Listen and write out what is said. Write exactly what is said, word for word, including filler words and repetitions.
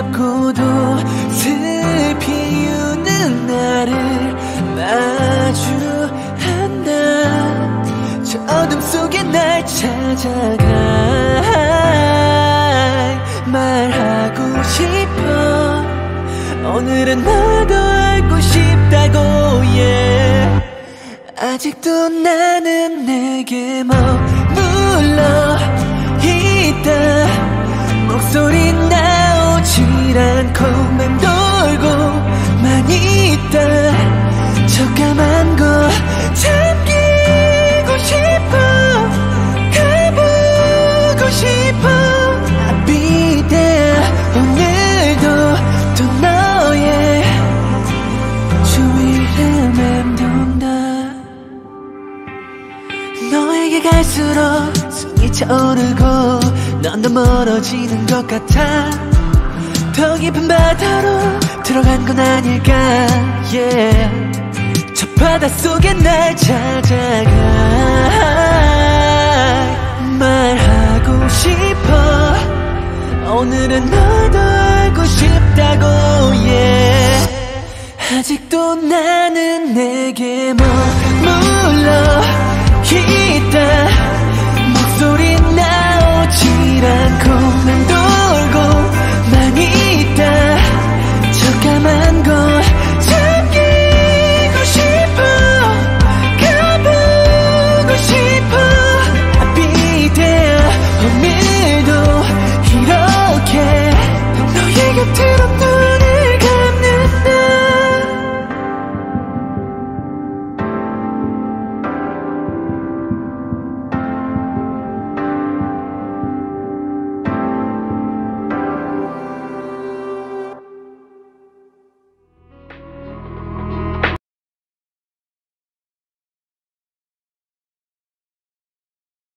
외롭고도 슬피 우는 나를 마주한다. 저 어둠 속에 날 찾아가 말하고 싶어. 오늘은 너도 알고 싶다고 yeah. 아직도 나는 내게 머물러 있다. 목소리 나오질 않고 맴돌고만 있다. 저 까만 거 잠기고 싶어. 가보고 싶어. I'll be there. 오늘도 또 너의 주위를 맴돈다. 너에게 갈수록 숨이 차오르고 넌 더 멀어지는 것 같아. 더 깊은 바다로 들어간 건 아닐까 yeah. 저 바닷속에 날 찾아가 말하고 싶어. 오늘은 너도 알고 싶다고 yeah. 아직도 나는 내